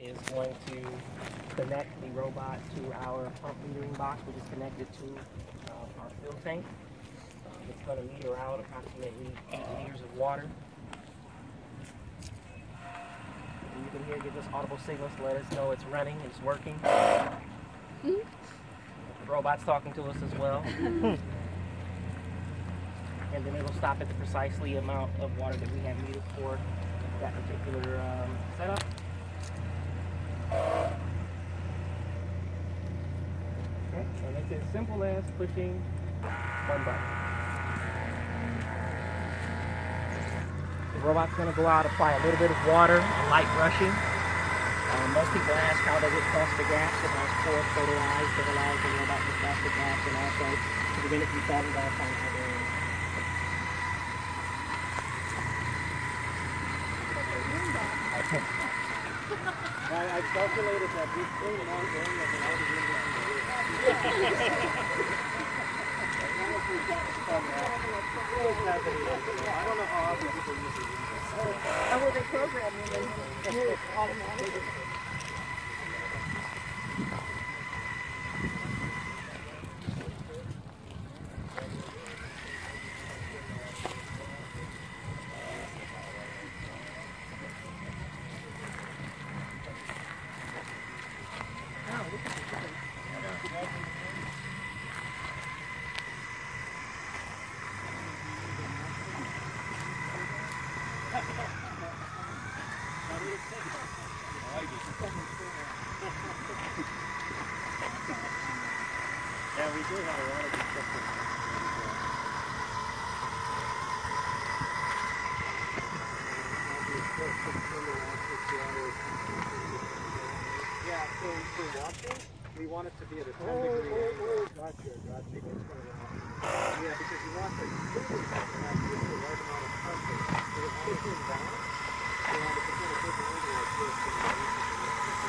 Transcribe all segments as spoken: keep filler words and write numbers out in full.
is going to connect the robot to our pump metering box, which is connected to uh, our fill tank. Um, it's going to meter out approximately eight liters of water. And you can hear, give us audible signals to let us know it's running, it's working. The robot's talking to us as well. And then it'll stop at the precisely amount of water that we have metered for that particular um, setup. Okay, and it's as simple as pushing one button. The robot's going to go out, apply a little bit of water, light brushing. Um, most people ask how does it cross the gaps. It has four photo eyes that allows the robot to cross the gaps and also to prevent it from falling down on other areas. I, I calculated that we clean one thing as an outer window. I don't know how often people use it. Oh, well, they program them and it's automatic. Yeah, we do have a lot of good stuff. Yeah, so for washing, we want it to be at a ten degree angle. Gotcha, gotcha. Yeah, because you want the cooling to have just the right amount of pressure. So it's pushing down, and if it's going to take an angle like this, then you need to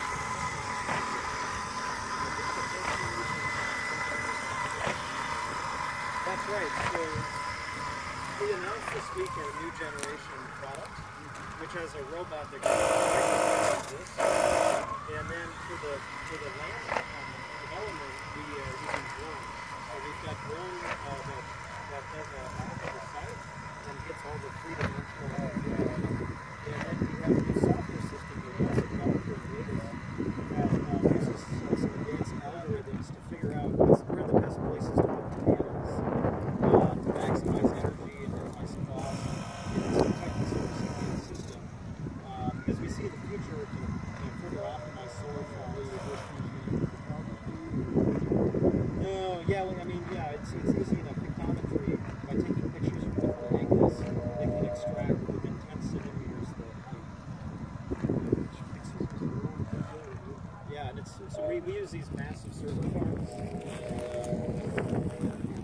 That's right. So we announced this week our new generation product, which has a robot that can like this. And then for the for the land um, development, we are using drones. So we've got drone uh, that that does a map of the site and gets all the three dimensional data. And then we have a new software system that we also developed for Davis that uh, uses uh, some advanced algorithms to figure out what's, where are the best places to put the panels. To maximize energy and minimize cost. And it's some type of service system. Uh, because we see the future to you know, further optimize solar from the No, yeah, well, I mean, yeah, it's, it's easy enough. Pictometry, by taking pictures from different angles, they can extract within ten centimeters the, the yeah, and it's so we, we use these massive server farms. Uh,